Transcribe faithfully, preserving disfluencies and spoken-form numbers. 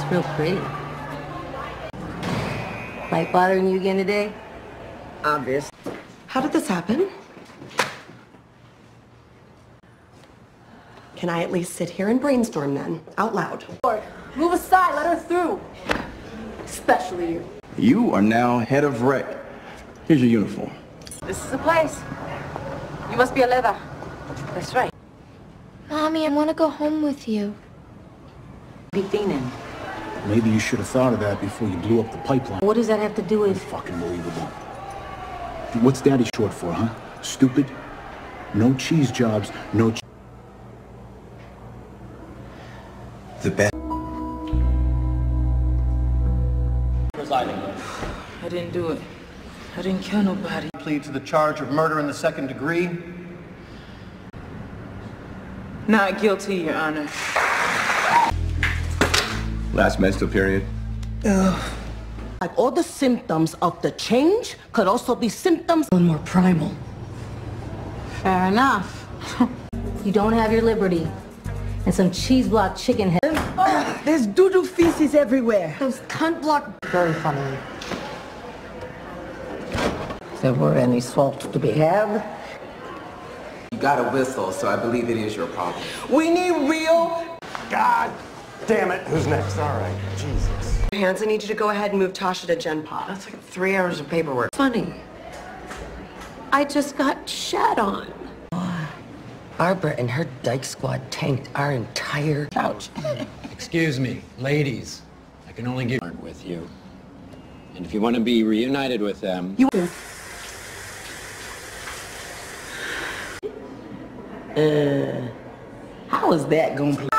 real pretty. Like bothering you again today? Obvious. How did this happen? Can I at least sit here and brainstorm then, out loud? Move aside, let her through. Especially you. You are now head of rec. Here's your uniform. This is the place. You must be a leather. That's right. Mommy, I want to go home with you. Be fiending. Maybe you should have thought of that before you blew up the pipeline. What does that have to do with... Fucking believable. What's daddy short for, huh? Stupid? No cheese jobs, no ch The best. I didn't do it. I didn't kill nobody. Plead to the charge of murder in the second degree. Not guilty, Your Honor. Last menstrual period. Ugh. Like all the symptoms of the change could also be symptoms One more primal. Fair enough. You don't have your liberty. And some cheese block chicken head. Oh, there's doo-doo feces everywhere. Those cunt block... Very funny. If there were any salt to be had. You got a whistle, so I believe it is your problem. We need real... God damn it. Who's next? All right. Jesus. hands. I need you to go ahead and move Tasha to Gen Pop. That's like three hours of paperwork. Funny. I just got shat on. Barbara and her dyke squad tanked our entire couch. Excuse me, ladies. I can only give with you. And if you want to be reunited with them... You... Uh, how is that going to